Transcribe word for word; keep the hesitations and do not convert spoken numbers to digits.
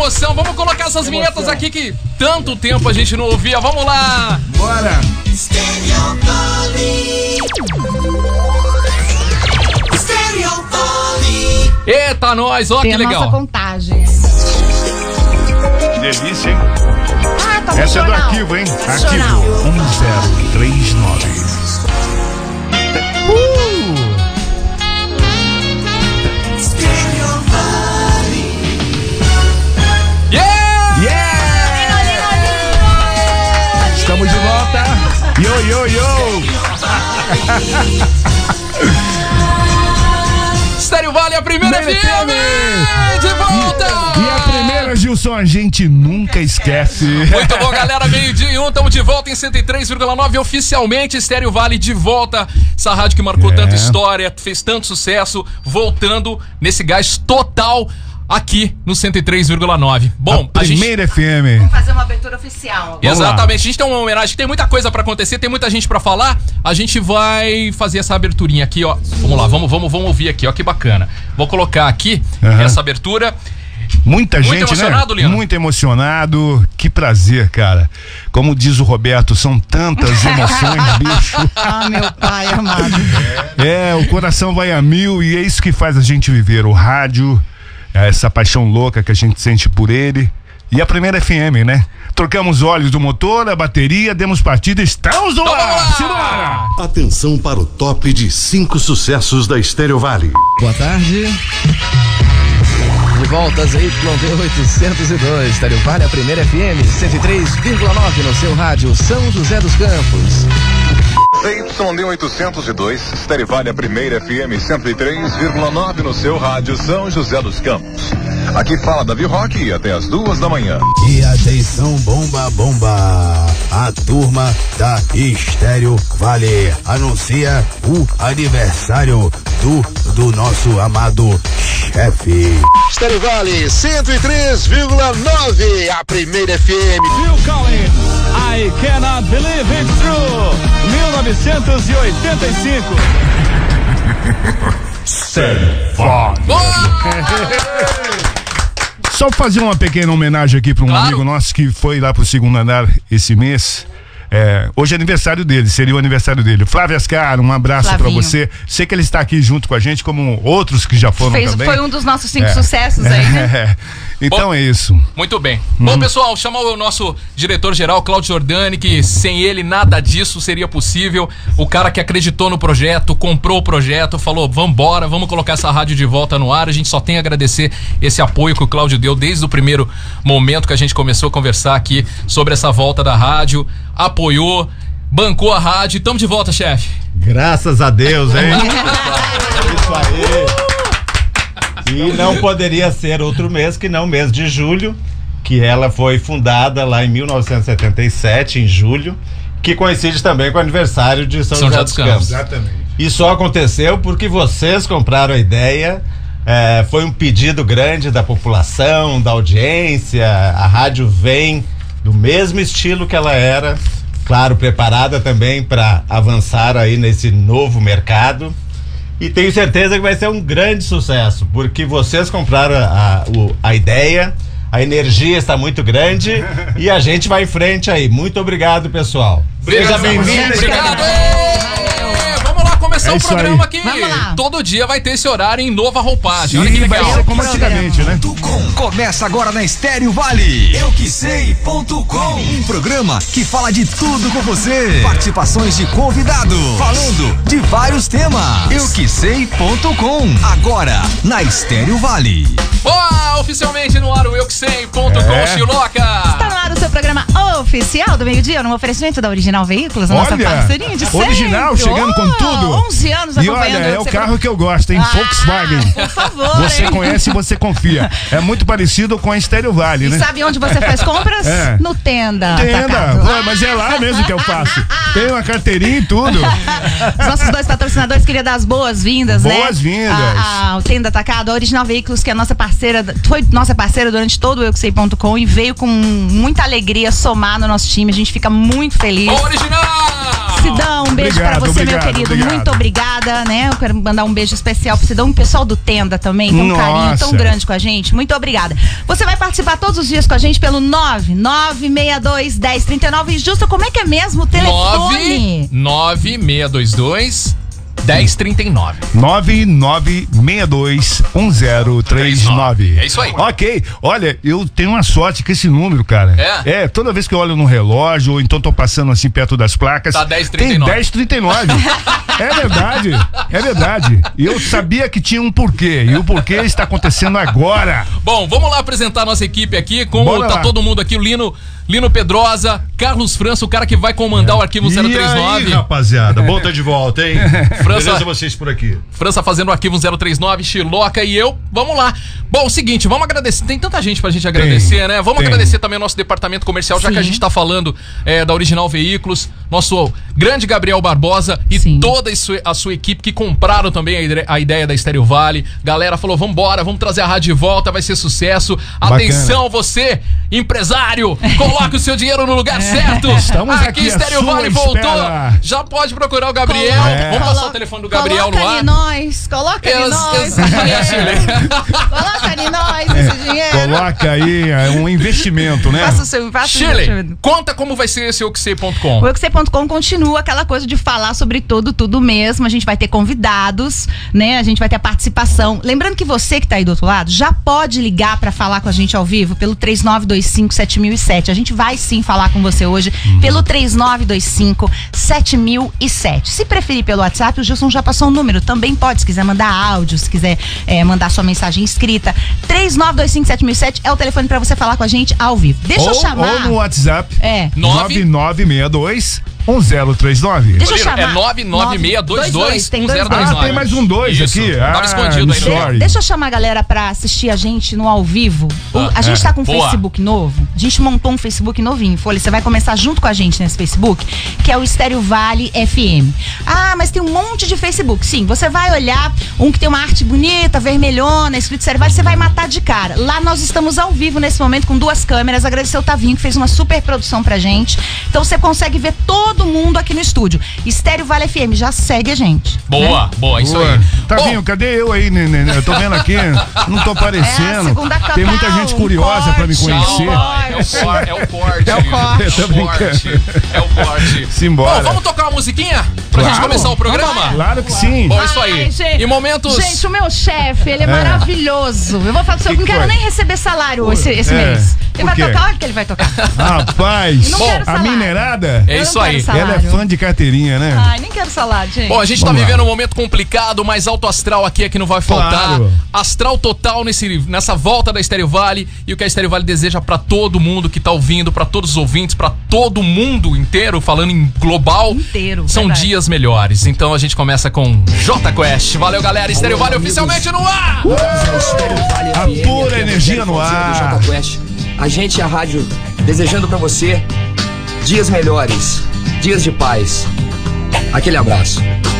emoção. Vamos colocar essas emoção. vinhetas aqui que tanto tempo a gente não ouvia. Vamos lá. Bora. Stereo Valley. Stereo Valley. Eita, nós, ó, Tem que a legal. Nossa contagem. Que delícia, hein? Ah, tá Essa é do arquivo, hein? Arquivo um zero três nove. Uh! Stereo Valley. Yeah! Yeah! Estamos de volta. Yo, yo, yo! Stereo Valley, a primeira F M! De volta! E a primeira, Gilson, a gente nunca esquece. Muito bom, galera. Meio-dia e um, estamos de volta em cento e três vírgula nove. Oficialmente, Stereo Valley de volta. Essa rádio que marcou É. tanta história, fez tanto sucesso, voltando nesse gás total aqui no cento e três vírgula nove. Bom, a a gente... primeira F M. Vamos fazer uma abertura oficial. Vamos Exatamente, a gente tem uma homenagem, tem muita coisa pra acontecer, tem muita gente pra falar. A gente vai fazer essa aberturinha aqui, ó. Vamos lá, vamos, vamos, vamos ouvir aqui, ó, que bacana. Vou colocar aqui Uhum. essa abertura. Muita Muito gente, emocionado, né? Lino? Muito emocionado. Que prazer, cara. Como diz o Roberto, são tantas emoções, bicho. Ah, meu pai amado. É, o coração vai a mil e é isso que faz a gente viver. O rádio, essa paixão louca que a gente sente por ele. E a primeira F M, né? Trocamos óleos do motor, a bateria, demos partida, estamos no ar! Simbora! Atenção para o top de cinco sucessos da Stereo Valley. Boa tarde. De volta às Y D oitocentos e dois, Stereo Valley, a primeira F M, cento e três vírgula nove no seu rádio, São José dos Campos. Y D oitocentos e dois, Stereo Valley, a primeira F M, cento e três vírgula nove no seu rádio, São José dos Campos. Aqui fala Davi Roque até as duas da manhã. E atenção, bomba, bomba. A turma da Stereo Valley anuncia o aniversário do, do nosso amado chefe. Stereo Valley, cento e três vírgula nove, a primeira F M. Phil Collins, I Cannot Believe It's True, mil novecentos e oitenta e cinco. Só fazer uma pequena homenagem aqui para um Claro. amigo nosso que foi lá pro segundo andar esse mês. É, hoje é aniversário dele, seria o aniversário dele. Flávio Ascar, um abraço para Flavinho. você. Sei que ele está aqui junto com a gente, como outros que já foram Fez, também. foi um dos nossos cinco É. sucessos aí, né? É. Então Bom, é isso. Muito bem. Bom, pessoal, chamar o nosso diretor-geral, Cláudio Giordani, que sem ele nada disso seria possível. O cara que acreditou no projeto, comprou o projeto, falou, vambora, vamos colocar essa rádio de volta no ar. A gente só tem a agradecer esse apoio que o Cláudio deu desde o primeiro momento que a gente começou a conversar aqui sobre essa volta da rádio. Apoiou, bancou a rádio. Tamo de volta, chefe. Graças a Deus, hein? Isso aí. E não poderia ser outro mês que não o mês de julho, que ela foi fundada lá em mil novecentos e setenta e sete, em julho, que coincide também com o aniversário de São, São José José dos dos Campos. Exatamente. E só aconteceu porque vocês compraram a ideia. É, foi um pedido grande da população, da audiência. A rádio vem do mesmo estilo que ela era, claro, preparada também para avançar aí nesse novo mercado. E tenho certeza que vai ser um grande sucesso, porque vocês compraram a, o, a ideia, a energia está muito grande e a gente vai em frente aí. Muito obrigado, pessoal. Seja bem-vindo. Obrigado. Vamos lá começar É o isso programa aí. aqui. Vamos lá. Todo dia vai ter esse horário em nova roupagem. Olha que E vai legal. ser como antigamente, né? Começa agora na Stereo Valley. Eu que sei ponto com. Um programa que fala de tudo com você. Participações de convidados. Falando de vários temas. Eu que sei ponto com. Agora na Stereo Valley. Ó, oficialmente no ar o eu que sei ponto com, É. Chiloca. Tá no ar o seu programa oficial do meio-dia, no oferecimento da Original Veículos, a nossa Olha, parceirinha de sempre. original, chegando com tudo. onze anos E acompanhando. olha, é eu o que carro sei- que eu gosto, hein? Ah, Volkswagen. Por favor, Você hein? conhece e você confia. É muito parecido com a Stereo Valley, E né? sabe onde você faz compras? É. No Tenda. Tenda, Atacado. pô, mas é lá mesmo que eu faço. Tem uma carteirinha e tudo. Os nossos dois patrocinadores, queria dar as boas-vindas, né? Boas-vindas. A- a- O Tenda Atacado, a Original Veículos, que é a nossa parceira, foi nossa parceira durante todo o eu que sei ponto com e veio com muita alegria somar no nosso time. A gente fica muito feliz. Original! Sidão, um beijo Obrigado, pra você, obrigado, meu querido. obrigado. Muito obrigada, né? Eu quero mandar um beijo especial pro Sidão e o pessoal do Tenda também. Tem um Nossa. carinho tão grande com a gente. Muito obrigada. Você vai participar todos os dias com a gente pelo nove nove seis dois, um zero três nove. E Justo, como é que é mesmo o telefone? nove seis dois dois, um zero três nove. nove nove seis dois um zero três nove. É isso aí. Ok. Olha, eu tenho uma sorte com esse número, cara. É? É, toda vez que eu olho no relógio, ou então tô passando assim perto das placas. Tá dez trinta e tem nove. dez trinta e nove. É verdade. É verdade. E eu sabia que tinha um porquê. E o porquê está acontecendo agora. Bom, vamos lá apresentar a nossa equipe aqui. Como Bora tá lá. todo mundo aqui, o Lino, Lino Pedrosa, Carlos França, o cara que vai comandar o arquivo zero três nove. E aí, rapaziada, bom tá de volta, hein? França- Beleza vocês por aqui? França fazendo o arquivo zero três nove, Chiloca e eu. Vamos lá. Bom, seguinte, vamos agradecer. Tem tanta gente pra gente agradecer, né? Vamos tem. agradecer também o nosso departamento comercial, já Sim. que a gente tá falando é, da Original Veículos, nosso grande Gabriel Barbosa e Sim. toda a sua, a sua equipe que compraram também a, ide- a ideia da Estéreo Vale. Galera falou, vambora, vamos trazer a rádio de volta, vai ser sucesso. Atenção, você, empresário, coloque o seu dinheiro no lugar certo. Estamos aqui à Estéreo sua Vale voltou. espera. Já pode procurar o Gabriel. Coloca- É. Vamos passar o telefone do Gabriel coloca no ali ar. nós, coloca ali Ex- nós. exatamente. Coloca ali nós esse dinheiro. Coloca aí é, um investimento, né? Faça o seu, faça o seu Shirley, investimento. conta como vai ser esse o que sei ponto com. O eu que sei ponto com continua aquela coisa de falar sobre todo, tudo mesmo. A gente vai ter convidados, né? A gente vai ter a participação. Lembrando que você que tá aí do outro lado já pode ligar pra falar com a gente ao vivo pelo três nove dois cinco, sete mil e sete. A gente vai sim falar com você hoje pelo três nove dois cinco, sete mil e sete. Se preferir pelo WhatsApp, o Gilson já passou o número. Também pode, se quiser mandar áudio, se quiser é, mandar sua mensagem escrita. três nove dois cinco, sete mil e sete é o telefone pra você falar com a gente ao vivo. Deixa ou, eu chamar. ou no WhatsApp. É. nove nove seis dois um zero três nove. Deixa eu Lino, chamar. é nove nove seis dois dois, tem um dois zero dois. três Ah, nove. tem mais um dois Isso. aqui. Tava Ah, escondido aí, né? sorry. Deixa eu chamar a galera pra assistir a gente no ao vivo. O- Ah, a gente é. tá com um Boa. Facebook novo. A gente montou um Facebook novinho. Folha, você vai começar junto com a gente nesse Facebook, que é o Estéreo Vale F M. Ah, mas tem um monte de Facebook. Sim, você vai olhar um que tem uma arte bonita, vermelhona, escrito Estéreo Vale, você vai matar de cara. Lá nós estamos ao vivo nesse momento com duas câmeras. Agradecer o Tavinho, que fez uma super produção pra gente. Então você consegue ver todo mundo aqui no estúdio. Estéreo Vale F M, já segue a gente. Boa, né? boa, isso Boa. aí. Tavinho, Bom, cadê eu aí, neném? Eu tô vendo aqui, não tô É a aparecendo. segunda Tem muita Cacau, gente um curiosa pra me corte. conhecer. calma, é o corte. É o corte. É o corte. É Tô o brincando. corte. É o corte. Simbora. Bom, vamos tocar uma musiquinha? Pra Claro. gente começar o programa? Claro que sim. Bom, isso aí. Ai, gente, Em momentos... Gente, o meu chefe, ele é, maravilhoso. Eu vou falar pra você, eu Que não quero foi? nem receber salário esse, esse É. mês. Por Ele vai quê? tocar, olha que ele vai tocar. Rapaz, Não quero a salário. minerada, É Eu isso não quero aí. salário. ela é fã de carteirinha, né? Ai, nem quero salário, gente. Bom, a gente tá Vamos lá. vivendo um momento complicado, mas alto astral aqui é que não vai faltar. Claro. Astral total nesse, nessa volta da Estéreo Vale e o que a Estéreo Vale deseja pra todo mundo que tá ouvindo, pra todos os ouvintes, pra todo mundo inteiro, falando em global. Inteiro, São verdade. dias melhores. Então a gente começa com J Quest. Valeu, galera. Estéreo Vale oficialmente no ar! A pura energia no ar. A gente e a rádio desejando pra você dias melhores, dias de paz. Aquele abraço.